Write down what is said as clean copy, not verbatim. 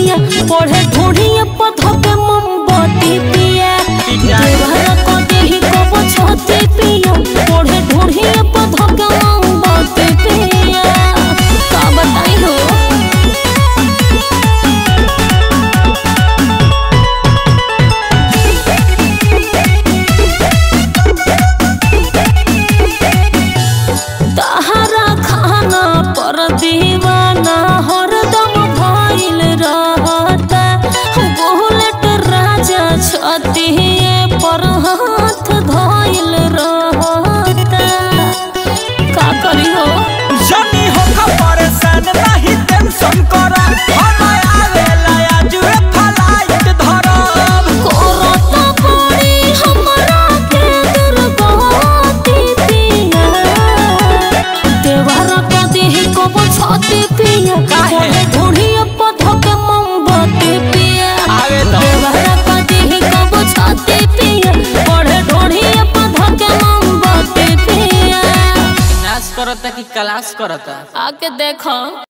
पिया पढ़े ढूढ़िया पथो के मोमबत्ती पिया देवरा को देही को बछती पिया पढ़े ढूढ़िया पथो के मोमबत्ती पिया का बताई हो। तहरा खाना पर दीवाना हरदम भइल रहता बुलेट राजा छतिए पर हाथ धइल रहता का करी हो जनी हो परेशान नहीं टेंशन करा हम आवेला आजुए फ्लाइट धरब कोरता पड़ी हमरा के दुर्गति पिया देवरा को देही को बछती पिया पढ़े ढूढ़िया पथो के मोमबत्ती पिया देवरा को देही को बछती पिया पढ़े ढूढ़िया पथो के मोमबत्ती पिया नाच करता कि क्लास करता आके देखो।